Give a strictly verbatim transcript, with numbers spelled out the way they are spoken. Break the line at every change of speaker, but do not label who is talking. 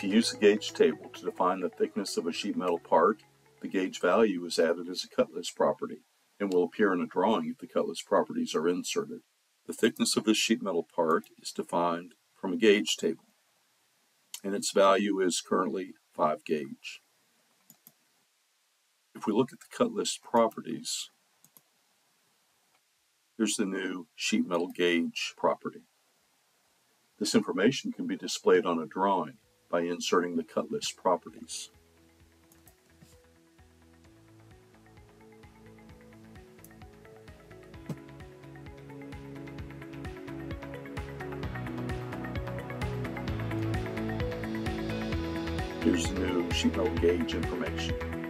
If you use the gauge table to define the thickness of a sheet metal part, the gauge value is added as a cut list property and will appear in a drawing if the cut list properties are inserted. The thickness of this sheet metal part is defined from a gauge table, and its value is currently five gauge. If we look at the cut list properties, here's the new sheet metal gauge property. This information can be displayed on a drawing by inserting the cut list properties. Here's the new sheet metal gauge information.